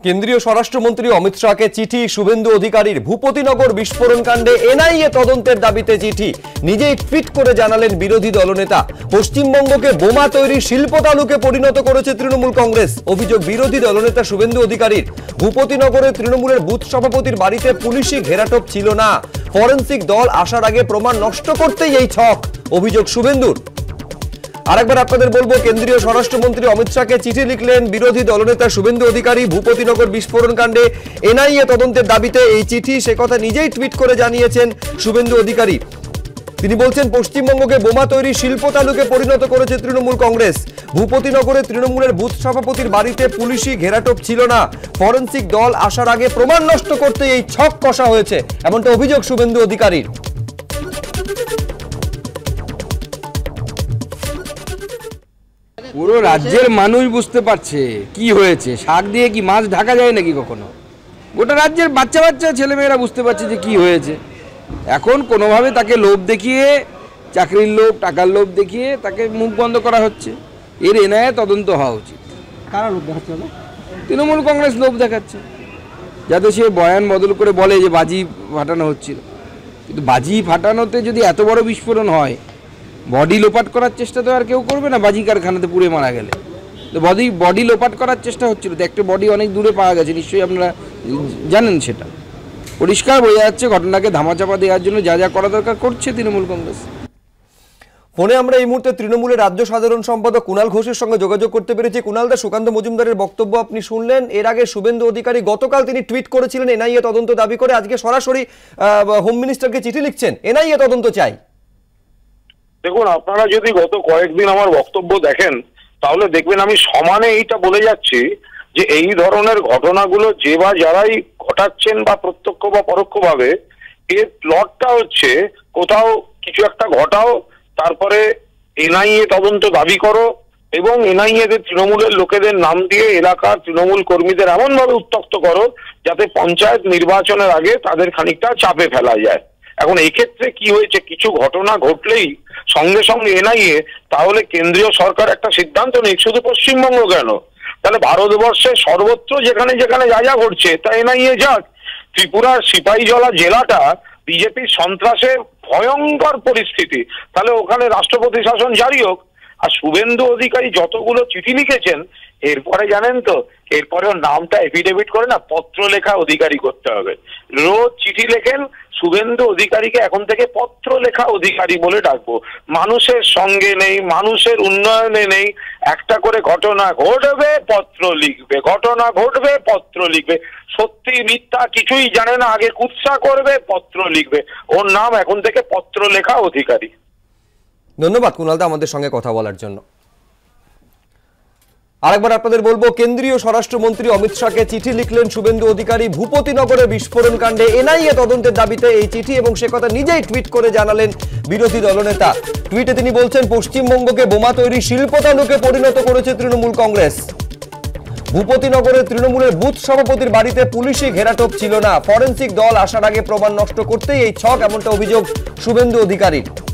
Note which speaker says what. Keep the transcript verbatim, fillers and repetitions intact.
Speaker 1: কেন্দ্রীয় স্বরাষ্ট্রমন্ত্রী অমিত শাহকে চিঠি শুভেন্দু অধিকারীর ভূপতিনগর বিস্ফোরণ কাণ্ডে এনআইএ তদন্তের দাবিতে চিঠি নিজেই টুইট করে জানালেন বিরোধী দলনেতা। পশ্চিমবঙ্গকে বোমা তৈরি শিল্প তালুকে পরিণত করেছে তৃণমূল কংগ্রেস। অভিযোগ বিরোধী দলনেতা শুভেন্দু অধিকারীর। ভূপতিনগরে তৃণমূলের বুথ সভাপতির বাড়িতে পুলিশি ঘেরাটোপ ছিল না, ফরেনসিক দল আসার আগে প্রমাণ নষ্ট করতেই এই ছক, অভিযোগ শুভেন্দুর। আরেকবার আপনাদের বলবো, কেন্দ্রীয় স্বরাষ্ট্রমন্ত্রী অমিত শাহকে চিঠি লিখলেন বিরোধী দলনেতা শুভেন্দু অধিকারী ভূপতিনগর বিস্ফোরণ কাণ্ডে এনআইএ তদন্তের দাবিতে এই চিঠি, সে কথা নিজেই টুইট করে জানিয়েছেন শুভেন্দু অধিকারী। তিনি বলছেন, পশ্চিমবঙ্গকে বোমা তৈরি শিল্প তালুকে পরিণত করেছে তৃণমূল কংগ্রেস। ভূপতিনগরে তৃণমূলের বুথ সভাপতির বাড়িতে পুলিশি ঘেরাটোপ ছিল না, ফরেনসিক দল আসার আগে প্রমাণ নষ্ট করতে এই ছক কষা হয়েছে, এমনটা অভিযোগ শুভেন্দু অধিকারীর।
Speaker 2: পুরো রাজ্যের মানুষ বুঝতে পারছে কি হয়েছে। শাক দিয়ে কি মাছ ঢাকা যায় নাকি কখনো? গোটা রাজ্যের বাচ্চা বাচ্চা ছেলেমেয়েরা বুঝতে পারছে যে কি হয়েছে। এখন কোনোভাবে তাকে লোভ দেখিয়ে, চাকরির লোভ, টাকার লোভ দেখিয়ে তাকে মুখ বন্ধ করা হচ্ছে। এর এনআইএ তদন্ত হওয়া উচিত।
Speaker 3: কারা লোভ দেখাচ্ছে?
Speaker 2: তৃণমূল কংগ্রেস লোভ দেখাচ্ছে, যাতে সে বয়ান বদল করে বলে যে বাজি ফাটানো হচ্ছিল। কিন্তু বাজি ফাটানোতে যদি এত বড় বিস্ফোরণ হয়, বডি লোপাট করার চেষ্টা তো আর কেউ করবে না। বাজি কারখানাতে পুড়ে মারা গেলে তো বডি বডি লোপাট করার চেষ্টা হচ্ছিল। তো একটা বডি অনেক দূরে পাওয়া গেছে, নিশ্চয়ই আপনারা জানেন। সেটা পরিষ্কার বোঝা যাচ্ছে ঘটনাকে ধামাচাপা দেওয়ার জন্য যা যা করা দরকার করছে তৃণমূল কংগ্রেস।
Speaker 1: ফোনে আমরা এই মুহূর্তে তৃণমূলের রাজ্য সাধারণ সম্পাদক কুণাল ঘোষের সঙ্গে যোগাযোগ করতে পেরেছি। কুণাল দা, সুকান্ত মজুমদারের বক্তব্য আপনি শুনলেন। এর আগে শুভেন্দু অধিকারী গতকাল তিনি টুইট করেছিলেন এনআইএ তদন্ত দাবি করে, আজকে সরাসরি হোম মিনিস্টারকে চিঠি লিখছেন এনআইএ তদন্ত চাই।
Speaker 4: দেখুন, আপনারা যদি গত কয়েকদিন আমার বক্তব্য দেখেন তাহলে দেখবেন আমি সমানে এইটা বলে যাচ্ছি যে এই ধরনের ঘটনাগুলো যে বা যারাই ঘটাচ্ছেন বা প্রত্যক্ষ বা পরোক্ষভাবে, এর প্লটটা হচ্ছে কোথাও কিছু একটা ঘটাও, তারপরে এনআইএ তদন্ত দাবি করো এবং এনআইএ তে তৃণমূলের লোকেদের নাম দিয়ে এলাকার তৃণমূল কর্মীদের এমনভাবে উত্তক্ত করো যাতে পঞ্চায়েত নির্বাচনের আগে তাদের খানিকটা চাপে ফেলা যায়। এখন এই ক্ষেত্রে কি হয়েছে, কিছু ঘটনা ঘটলেই সঙ্গে সঙ্গে এনআইএ, তাহলে কেন্দ্রীয় সরকার একটা সিদ্ধান্ত নেই, শুধু পশ্চিমবঙ্গ কেন, তাহলে ভারতবর্ষের সর্বত্র যেখানে যেখানে যা যা ঘটছে তা এনআইএ যাক। ত্রিপুরার সিপাহীজলা জেলাটা বিজেপির সন্ত্রাসে ভয়ঙ্কর পরিস্থিতি, তাহলে ওখানে রাষ্ট্রপতি শাসন জারি হোক। আর শুভেন্দু অধিকারী যতগুলো চিঠি লিখেছেন, এরপরে জানেন তো, এরপরে নামটা এফিডেভিট করে না, পত্র লেখা অধিকারী করতে হবে। রোজ চিঠি লেখেন, শুভেন্দু অধিকারীকে এখন থেকে পত্র লেখা অধিকারী বলে ডাকবো। মানুষের সঙ্গে নেই, মানুষের উন্নয়নে নেই, একটা করে ঘটনা ঘটবে পত্র লিখবে, ঘটনা ঘটবে পত্র লিখবে, সত্যি মিথ্যা কিছুই জানে না, আগে কুৎসা করবে পত্র লিখবে। ওর নাম এখন থেকে পত্র লেখা অধিকারী।
Speaker 1: ধন্যবাদ কুণালদা আমাদের সঙ্গে কথা বলার জন্য। আরেকবার আপনাদের বলবো, কেন্দ্রীয় স্বরাষ্ট্রমন্ত্রী অমিত শাহকে চিঠি লিখলেন শুভেন্দু অধিকারী ভূপতিনগরে বিস্ফোরণ কাণ্ডে এনআইএ তদন্তের দাবিতে এই চিঠি, এবং সে কথা নিজেই টুইট করে জানালেন বিরোধী দলনেতা। টুইটে তিনি বলছেন, পশ্চিমবঙ্গকে বোমা তৈরি শিল্প তালুকে পরিণত করেছে তৃণমূল কংগ্রেস। ভূপতিনগরে তৃণমূলের বুথ সভাপতির বাড়িতে পুলিশি ঘেরাটোপ ছিল না, ফরেনসিক দল আসার আগে প্রমাণ নষ্ট করতেই এই ছক, এমনটা অভিযোগ শুভেন্দু অধিকারীর।